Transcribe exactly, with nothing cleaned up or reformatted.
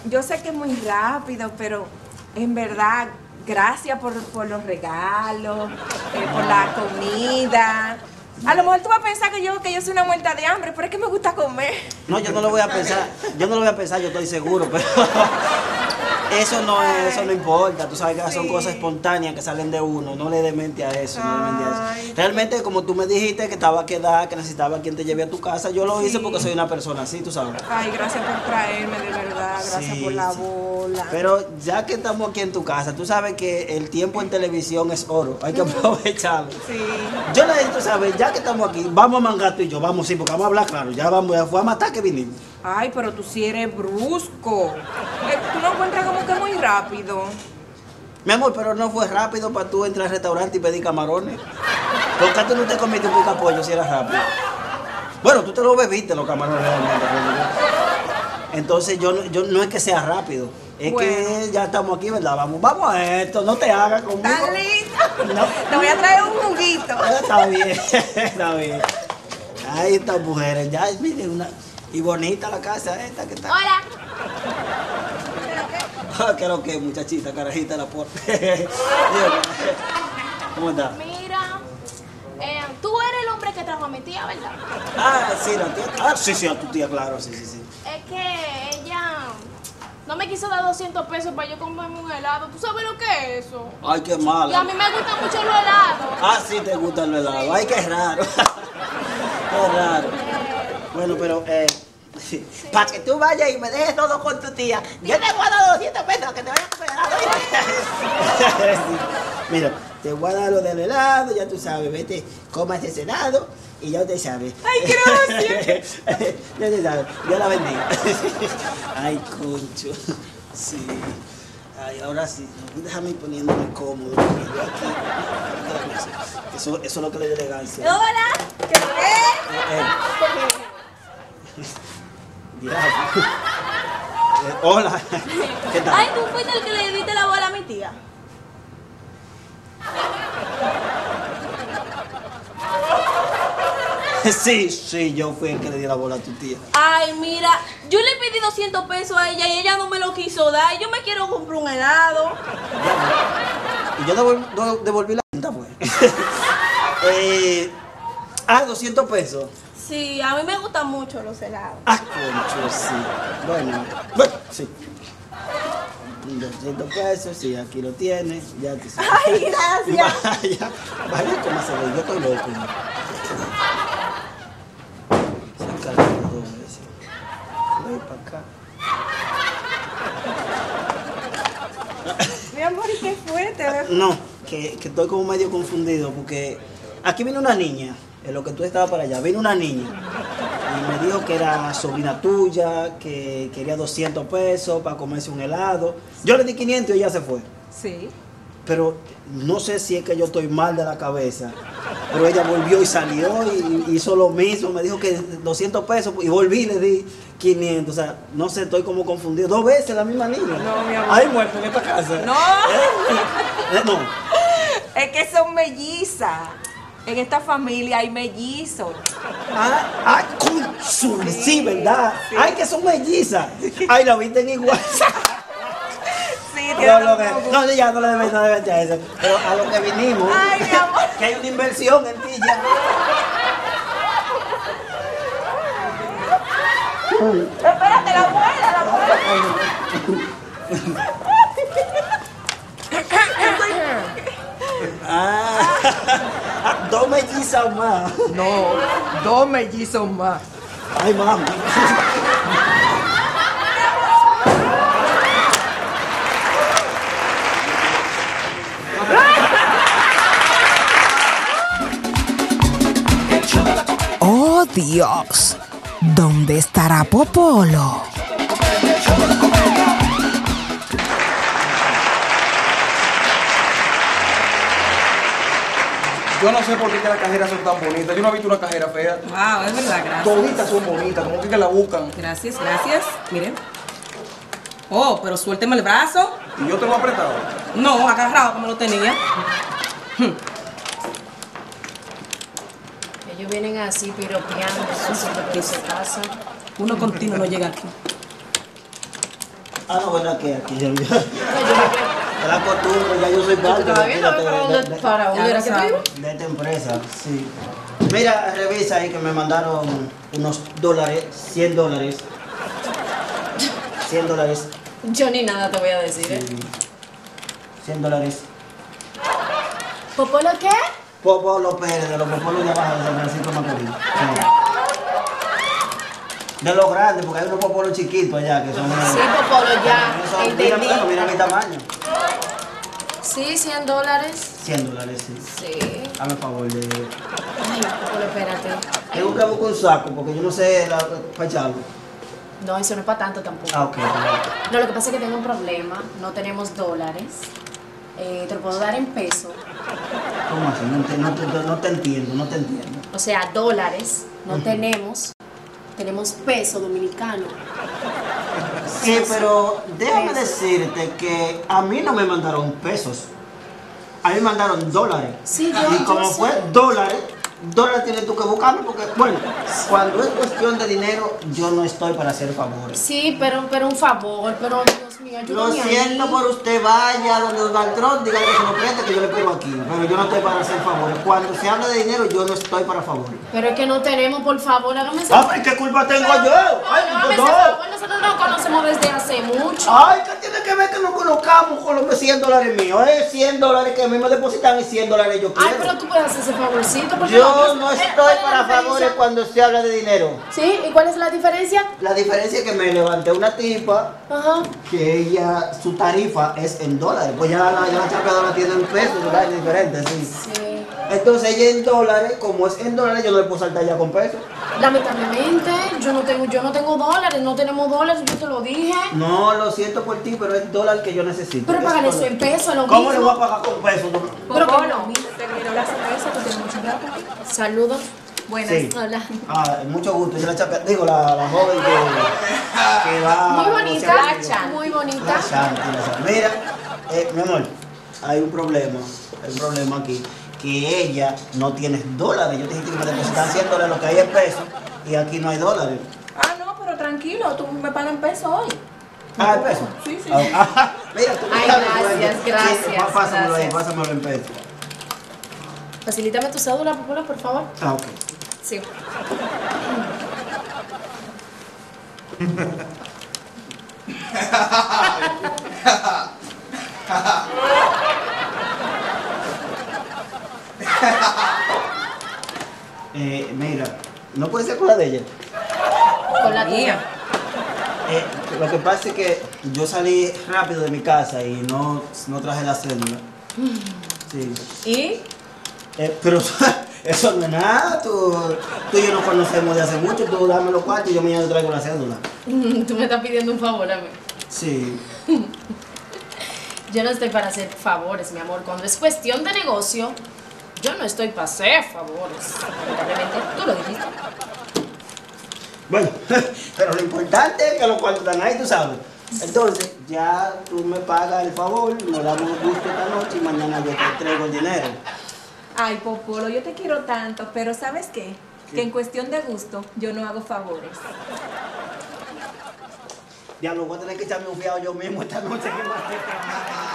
yo sé que es muy rápido, pero en verdad, gracias por, por los regalos, eh, por la comida. A lo mejor tú vas a pensar que yo, que yo soy una muerta de hambre, pero es que me gusta comer. No, yo no lo voy a pensar, yo no lo voy a pensar, yo estoy seguro, pero eso no es, eso no importa, tú sabes que son Sí. cosas espontáneas que salen de uno, no le des mente a eso, no le des mente a Ay, eso. Realmente, como tú me dijiste que estaba a quedar, que necesitaba quien te lleve a tu casa, yo lo hice Sí. porque soy una persona así, tú sabes. Ay, gracias por traerme, de verdad, gracias Sí, por la sí. bola. Pero ya que estamos aquí en tu casa, tú sabes que el tiempo en televisión es oro, hay que aprovecharlo. Sí. Yo necesito saber, ya que estamos aquí, vamos a mangar tú y yo, vamos, sí, porque vamos a hablar claro, ya vamos, ya fue a matar que vinimos. Ay, pero tú sí eres brusco. Eh, ¿Tú no encuentras como que muy rápido? Mi amor, pero no fue rápido para tú entrar al restaurante y pedir camarones. ¿Por qué tú no te comiste un picapollo si era rápido? Bueno, tú te lo bebiste los camarones realmente. Entonces yo, no- yo no es que sea rápido, es Bueno. que ya estamos aquí, ¿verdad? Vamos, vamos a esto, no te hagas conmigo. ¿Estás listo? No. Te voy a traer un juguito. Ah, está bien, está bien. Ahí estas mujeres, ya miren una. Y bonita la casa esta que está. Hola. Ah, ¿qué es lo que, muchachita, carajita, la por. ¿Cómo está? Mira, eh, tú eres el hombre que trajo a mi tía, ¿verdad? Ah, sí, la tía. Ah, sí, sí, a tu tía, claro, sí, sí, sí. Es que ella no me quiso dar doscientos pesos para yo comerme un helado. ¿Tú sabes lo que es eso? Ay, qué Y a mala. mí me gustan mucho los helados. Ah, sí, te gusta el helado. Ay, qué raro. Qué raro. Bueno, pero, eh, para que tú vayas y me dejes todo con tu tía, yo te voy a dar doscientos pesos que te vayas a comer helado. Sí. Mira, te voy a dar lo del helado, ya tú sabes, vete, comas ese helado y ya te sabes. Ay, gracias. Ya te sabes, Dios la bendiga. Ay, concho. Sí. Ay, ahora sí, déjame ir poniéndome cómodo. porque yo aquí- Eso, eso es lo que le da elegancia. Hola. ¿Qué es? Eh, eh. Diablo. Eh, hola. ¿Qué tal? Ay, tú fuiste el que le diste la bola a mi tía. Sí, sí, yo fui el que le di la bola a tu tía. Ay, mira, yo le pedí doscientos pesos a ella y ella no me lo quiso dar. Y yo me quiero comprar un helado. Y yo devol- do- devolví la cinta, pues. eh, ah, doscientos pesos. Sí, a mí me gustan mucho los helados. Ah, concho, sí. Bueno, bueno, sí. doscientos pesos, sí, aquí lo tienes. Ya te sabes. Ay, gracias. Vaya, vaya, ¿cómo se ve? Yo estoy loco. Se carga dos veces. Voy para acá. Mi amor, ¿y qué fue? Te veo- No, que, que estoy como medio confundido porque aquí vino una niña, en lo que tú estabas para allá, vino una niña y me dijo que era sobrina tuya, que quería doscientos pesos para comerse un helado. Yo le di quinientos y ella se fue. Sí. Pero no sé si es que yo estoy mal de la cabeza, pero ella volvió y salió y hizo lo mismo, me dijo que doscientos pesos y volví y le di quinientos. O sea, no sé, estoy como confundido. Dos veces la misma niña. No, mi amor. Hay muerto en esta casa. No. Eh, no. Es que son mellizas. En esta familia hay mellizos. Ah, ah, consul, sí, Sí, ¿verdad? sí. Ay, que son mellizas. Ay, la visten igual. Sí, No, tiene lo que- razón. no, ya no le debes, no debes a eso. Pero a lo que vinimos, Ay, mi amor. que hay una inversión en ti ya. Espérate, la abuela, la abuela. Ah, ah, dos mellizas más. No, dos mellizos más. Ay, mami. Oh Dios, ¿dónde estará Popolo? Yo no sé por qué que las cajeras son tan bonitas. Yo no he visto una cajera fea. Wow, es verdad, gracias. Toditas son bonitas, como que, que la buscan. Gracias, gracias. Miren. Oh, pero suélteme el brazo. Y yo te lo he apretado. No, agarrado como lo tenía. Ellos vienen así piropeando, eso sí que se casa. Uno continuo no llega aquí. Ah, no, ¿verdad que aquí yo ya? Es la costumbre, ya yo soy parte Todavía de, no de, veo para de, dónde, de- para dónde Ya era lo que tú sabes. ibas. de esta empresa, sí. Mira, revisa ahí que me mandaron unos dólares, cien dólares. cien dólares. Yo ni nada te voy a decir, ¿eh? cien dólares. ¿Popolo qué? Popolo Pérez, de los Popolos de abajo de San Francisco de Macorís. Sí. De los grandes, porque hay unos popolos chiquitos allá que son. Sí, Popolo, ya. Son- mira, Entendí. bueno, mira mi tamaño. Sí, cien dólares. cien dólares, sí. Sí. Hazme el favor de. Ay, Popolo, espérate. Tengo que buscar un saco, porque yo no sé la, para echarlo. No, eso no es para tanto tampoco. Ah, ok. No, lo que pasa es que tengo un problema. No tenemos dólares. Eh, te lo puedo dar en peso. ¿Cómo así? No te, no, te, no te entiendo, no te entiendo. O sea, dólares no tenemos. Tenemos peso dominicano. Sí, pero déjame Peso. decirte que a mí no me mandaron pesos. A mí me mandaron dólares. Sí, yo- Y como yo fue sé. dólares, dólares tienes tú que buscarme porque, bueno, cuando es cuestión de dinero, yo no estoy para hacer favores. Sí, pero, pero un favor, pero Dios mío, Lo ayúdame siento ahí. por usted, vaya donde Donald Trump, dígale que se lo preste, que yo le pego aquí. Pero yo no estoy para hacer favores. Cuando se habla de dinero, yo no estoy para favores. Pero es que no tenemos, por favor, hágame ese Ah, ¿qué culpa tengo yo? Ay, Hágame ese no. favor, nosotros nos conocemos desde hace mucho. Ay, ¿qué tiene que ver que nos conozcamos con los cien dólares míos? Es cien dólares que a mí me depositan y cien dólares yo quiero. Ay, pero tú puedes hacer ese favorcito. porque Yo no Eh, estoy ¿cuál es la para diferencia? favores cuando se habla de dinero. ¿Sí? ¿Y cuál es la diferencia? La diferencia es que me levanté una tipa Ajá. que ella, su tarifa es en dólares. Pues ya la, ya la chapeadora tiene en pesos, ¿verdad? Es diferente, sí. Sí. Entonces ella en dólares, como es en dólares, yo no le puedo saltar ya con pesos. Lamentablemente, yo no tengo, yo no tengo dólares, no tenemos dólares, yo te lo dije. No, lo siento por ti, pero es dólar que yo necesito. Pero Es págale eso dólar. en pesos, lo ¿Cómo mismo. le voy a pagar con pesos? Pero que Popolo, no. se terminó la cerveza, tú tienes mucho tiempo contigo. Saludos. Buenas. Sí. Hola. Ah, mucho gusto. Yo la chapea, digo, la, la joven que, que va. Muy a bonita, negociar conmigo. muy La bonita. Shanti, la Shanti. Mira, eh, mi amor, hay un problema, hay un problema aquí, que ella no tiene dólares. Yo te dije que me depositan cien dólares, lo que hay es pesos, y aquí no hay dólares. Ah, no, pero tranquilo, tú me pagas en pesos hoy. Ah, ¿es pesos? Sí, sí. Ah, ah, mira, tú me Ay, sabes, gracias, tú- sí, gracias, pa- Pásamelo ahí, gracias. pásamelo en pesos. Facilítame tu cédula, Popolo, por favor. Ah, ok. Sí. Eh, mira, no puede ser con la de ella. Con la Mía. tuya. Eh, lo que pasa es que yo salí rápido de mi casa y no, no traje la cédula. Sí. ¿Y? Eh, pero eso no es nada, tú, tú y yo nos conocemos de hace mucho, tú dame los cuartos y yo mañana te traigo la cédula. Tú me estás pidiendo un favor a mí. Sí. Yo no estoy para hacer favores, mi amor. Cuando es cuestión de negocio, yo no estoy para hacer favores. Lamentablemente, tú lo dijiste. Bueno, pero lo importante es que los cuartos están ahí, tú sabes. Entonces, ya tú me pagas el favor, nos damos gusto esta noche y mañana yo te traigo el dinero. Ay, Popolo, yo te quiero tanto, pero ¿sabes qué? Que en cuestión de gusto, yo no hago favores. Diablo, voy a tener que echarme un fiado yo mismo esta noche. ¿Qué más?